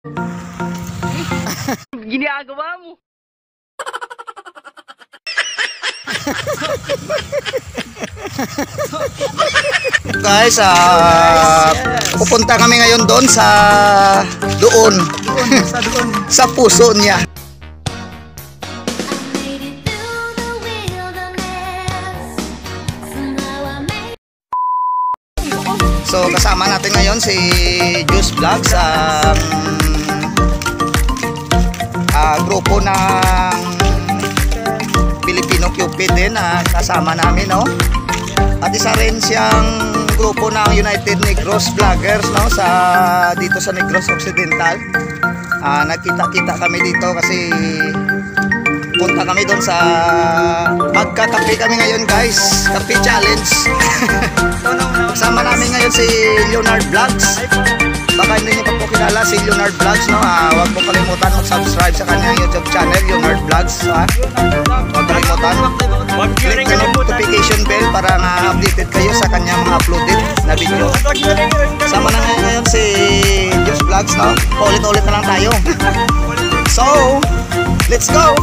Ginagawa mo. Guys, pupunta kami ngayon doon sa doon sa puso niya. So kasama natin ngayon si Juice Vlogs, grupo ng Filipino Cupid din kasama namin, no? At isa rin siyang grupo ng United Negros Vloggers, no? Dito sa Negros Occidental. Nagkita-kita kami dito kasi punta kami doon sa magkakape kami ngayon, guys. Kape challenge. Kasama namin ngayon si Leonard Vlogs. Baka hindi niyo pa po kilala si Leonard Vlogs, no? Huwag mo kalimutan mag-subscribe sa kanyang YouTube channel, Leonard Vlogs. Huwag kalimutan click the notification bell para updated kayo sa kanyang mga uploaded na video. Sama na ngayon si Juice Vlogs, no? Ulit-ulit na lang tayo. So, let's go!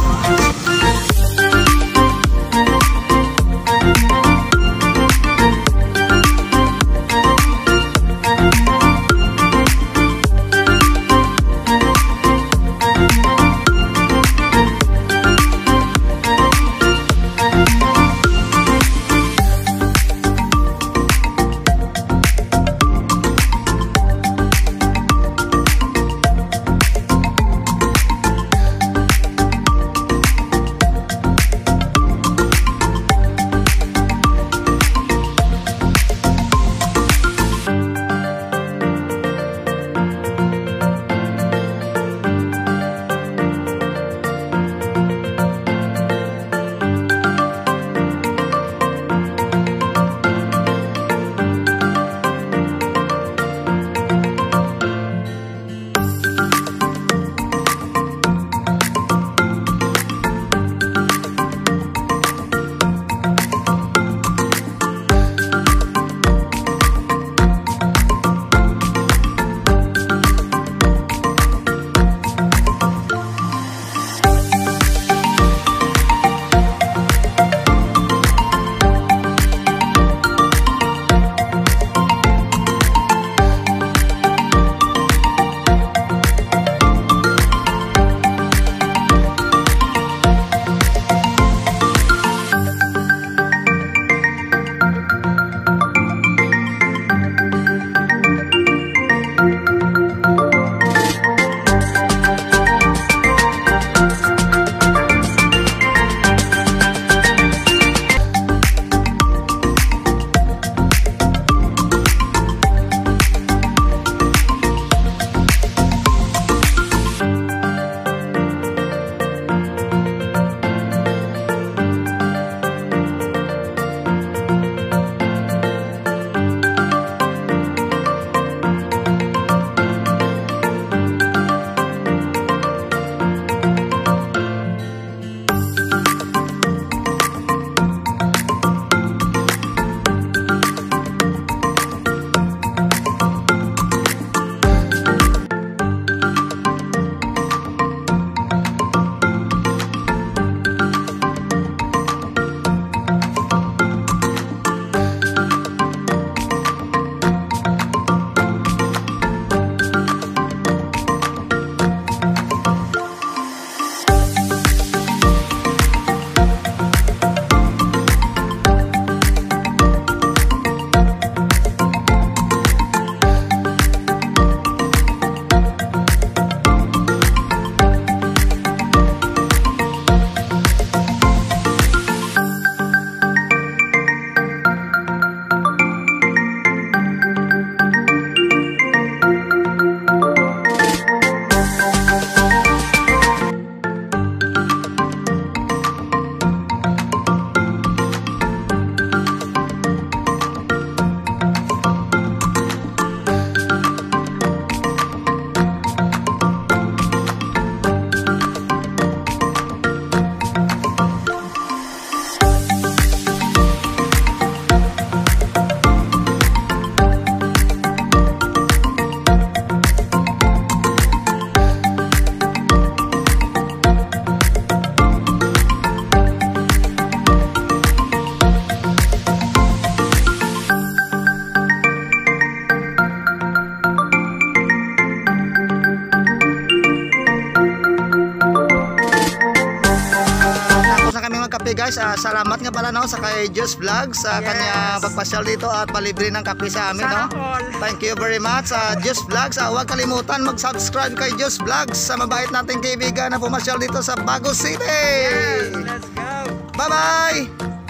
guys, salamat nga pala no sa kay Just Vlog sa kanya pagpasyal dito at palibre ng kape sa amin no. Thank you very much Just Vlogs. Huwag kalimutan mag-subscribe kay Just Vlogs sa mabait nating kaibigan na pumasyal dito sa Bago City. Let's go. Bye-bye.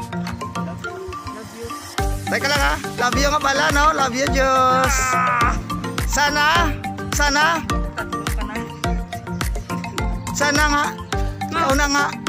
Teka lang ha. Love you nga pala no. Love you Diyos. Sana nga. Ikaw na nga.